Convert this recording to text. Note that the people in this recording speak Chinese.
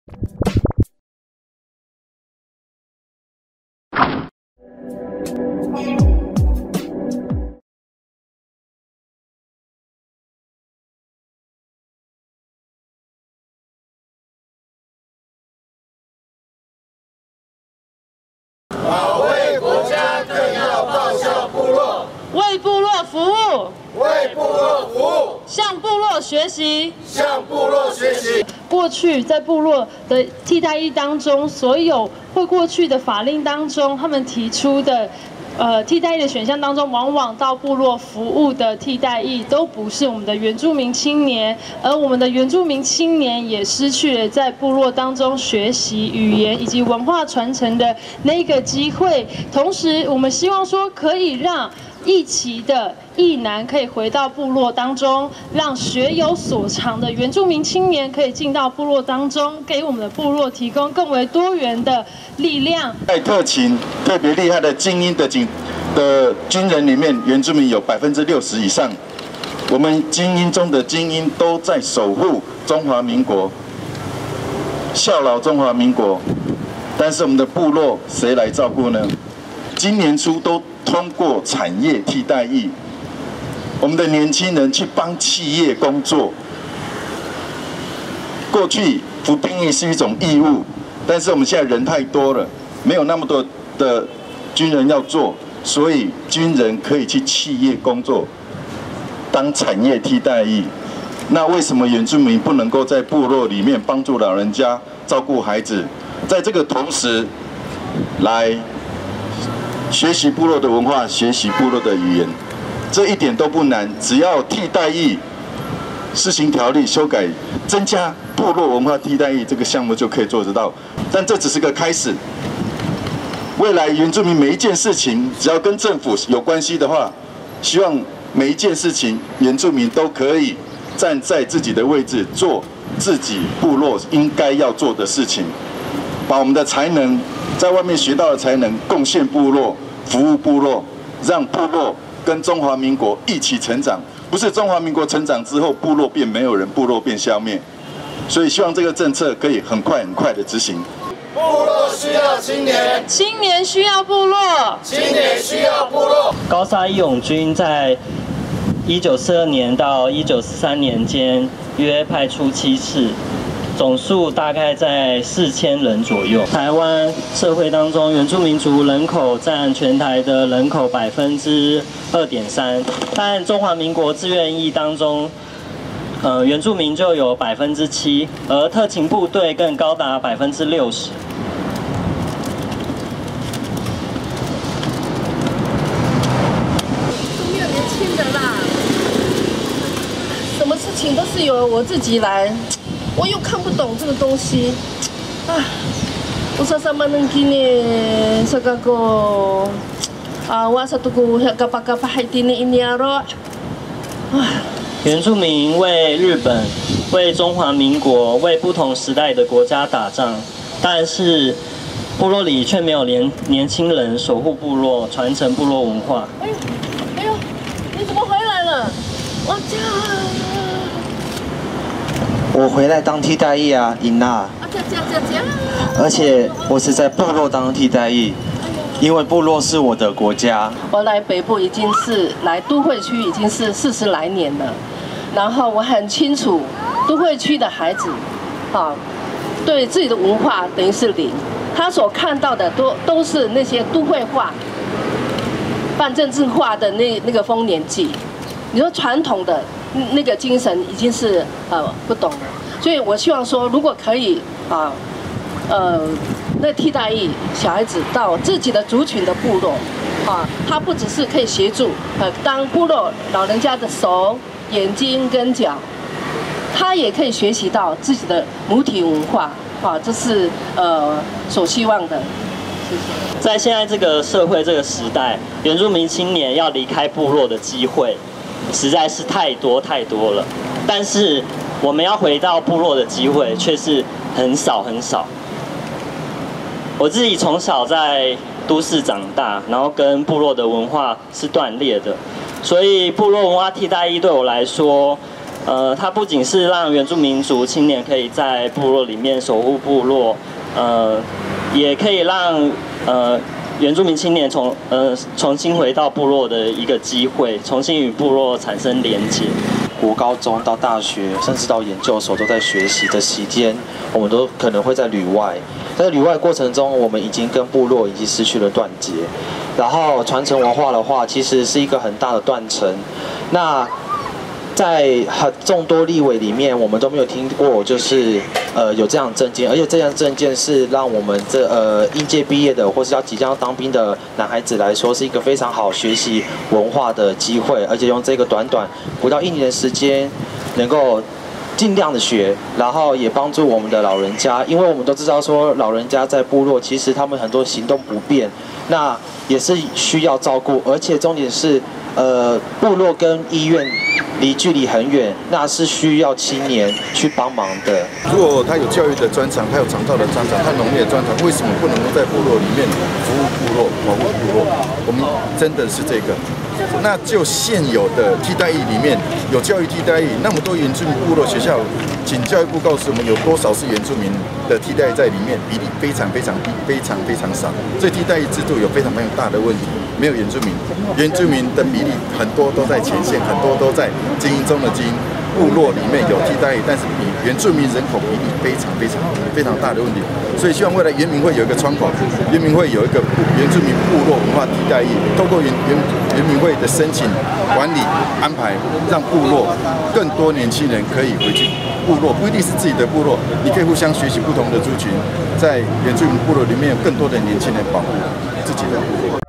保卫国家更要报效部落， 为部落服务， 为部落服务， 向部落学习， 向部落学习。 过去在部落的替代役当中，所有会过去的法令当中，他们提出的替代役的选项当中，往往到部落服务的替代役都不是我们的原住民青年，而我们的原住民青年也失去了在部落当中学习语言以及文化传承的那个机会。同时，我们希望说可以让役期的役男可以回到部落当中，让学有所长的原住民青年可以进到部落当中，给我们的部落提供更为多元的力量。 在特勤特别厉害的精英的军人里面，原住民有60%以上。我们精英中的精英都在守护中华民国，效劳中华民国。但是我们的部落谁来照顾呢？今年初都通过产业替代役，我们的年轻人去帮企业工作。过去服兵役是一种义务，但是我们现在人太多了，没有那么多的军人要做，所以军人可以去企业工作，当产业替代役。那为什么原住民不能够在部落里面帮助老人家、照顾孩子，在这个同时来学习部落的文化，学习部落的语言，这一点都不难。只要替代役施行条例修改，增加部落文化替代役这个项目就可以做得到。但这只是个开始。未来原住民每一件事情，只要跟政府有关系的话，希望每一件事情原住民都可以站在自己的位置，做自己部落应该要做的事情，把我们的才能，在外面学到的才能贡献部落，服务部落，让部落跟中华民国一起成长。不是中华民国成长之后，部落变没有人，部落变消灭。所以希望这个政策可以很快的执行。 部落需要青年， 青年需要部落， 青年需要部落。 高沙义勇军在1942年到1943年间约派出7次，总数大概在4000人左右。台湾社会当中，原住民族人口占全台的人口2.3%，但中华民国志愿役当中，原住民就有7%，而特勤部队更高达60%。 都没有年轻人啦，什么事情都是由我自己来。我又看不懂这个东西，usa sama nang kini sa kako sa tuku kapakapahay tini iniaro。 原住民为日本、为中华民国、为不同时代的国家打仗，但是部落里却没有年轻人守护部落、传承部落文化。 哎呦，你怎么回来了？我家。 我回来当替代役啊，尹娜。而且我是在部落当替代役，因为部落是我的国家。 我来北部已经是来都会区已经是40来年了，然后我很清楚都会区的孩子，对自己的文化等于是零，他所看到的都是那些都会化、半政治化的那个丰年祭。你说传统的那个精神已经是不懂了，所以我希望说，如果可以那替代役小孩子到自己的族群的部落，他不只是可以协助当部落老人家的手、眼睛跟脚，他也可以学习到自己的母体文化，这是所希望的。谢谢。 在现在这个社会这个时代，原住民青年要离开部落的机会实在是太多了，但是我们要回到部落的机会却是很少。我自己从小在都市长大，然后跟部落的文化是断裂的，所以部落文化替代役对我来说， 它不仅是让原住民族青年可以在部落里面守护部落，也可以让原住民青年重新回到部落的一个机会，重新与部落产生连结。 国高中到大学，甚至到研究所都在学习的期间，我们都可能会在旅外。在旅外过程中，我们已经跟部落已经失去了断接。然后传承文化的话，其实是一个很大的断层。那在众多立委里面，我们都没有听过，就是有这样的政见，而且这样的政见是让我们应届毕业的或是要即将当兵的男孩子来说，是一个非常好学习文化的机会，而且用这个短短不到1年的时间，能够尽量的学，然后也帮助我们的老人家，因为我们都知道说老人家在部落，其实他们很多行动不便，那也是需要照顾，而且重点是，部落跟医院距离很远，那是需要青年去帮忙的。 如果他有教育的专长，他有长照的专长，他农业的专长，为什么不能够在部落里面服务部落、保护部落？我们真的是这个。那就现有的替代役里面有教育替代役，那么多原住民部落学校，请教育部告诉我们有多少是原住民的替代役在里面，比例非常少。这替代役制度有非常大的问题，没有原住民，原住民的比例很多都在前线，很多都在精英中的精英。部落里面有替代役，但是比原住民人口比例非常大的问题，所以希望未来原民会有一个窗口，原民会有一个原住民部落文化替代役，透过原民会的申请、管理、安排，让部落更多年轻人可以回去部落，不一定是自己的部落，你可以互相学习不同的族群，在原住民部落里面有更多的年轻人保护自己的部落。